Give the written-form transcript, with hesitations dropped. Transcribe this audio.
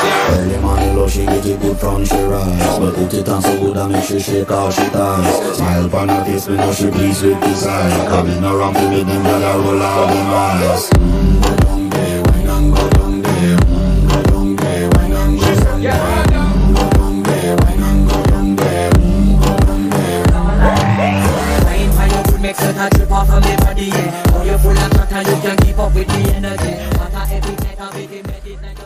Early morning low, she get it good from she rise. But put it on so good I make she shake all she ties. Smile upon her face, me know she pleased with this eye. Coming around to make them gotta roll out them eyes. Go down there, wine and go down there. Go down there, wine and go down there. Go down there, wine and go down there. Go down there. Wine for your food makes it a trip off of me body, yeah. Oh, you're full of chatter, you can keep up with the energy. What a every night I make it meditate.